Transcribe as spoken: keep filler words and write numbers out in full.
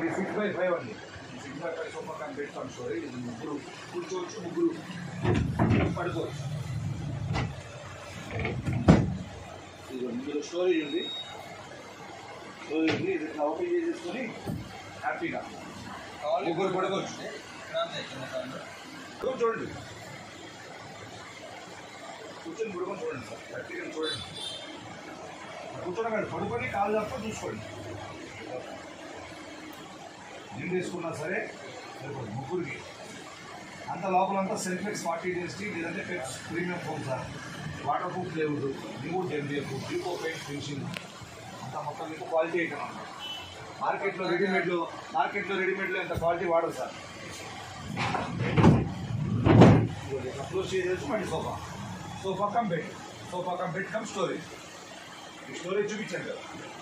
ఇది six by five అండి. Six by five sofa cum bed cum storage. ఇది ముగ్గురు కూర్చోవచ్చు, ముగ్గురు పడుకోవచ్చు. ఇది ఇందులో స్టోరేజ్ ఉంది, స్టోరేజ్ ఉంది. ఇది ఇట్లా ఓపెన్ చేసేసుకొని హ్యాపీగా ముగ్గురు పడుకోవచ్చు. చూడండి, కూర్చొని పడుకొని చూడండి సార్, హ్యాపీగా చూడండి. కూర్చోడం పడుకొని కాలు తప్ప చూసుకోండి. నిండు వేసుకున్నా సరే ముగ్గురికి. అంత లోపలంతా సెల్ఫెక్స్ ఫార్టీ డేస్కి లేదంటే Peps premium foam sir, waterproof లేదు, remote M, B paint finishing అంతా మొత్తం మీకు క్వాలిటీ ఐటమ్ అన్నమాట. మార్కెట్లో రెడీమేడ్లో మార్కెట్లో రెడీమేడ్లో ఎంత క్వాలిటీ వాడదు సార్. క్లోజ్ చేసేసి మళ్ళీ sofa sofa cum bed sofa cum bed cum storage. ఈ స్టోరేజ్ చూపించండి కదా.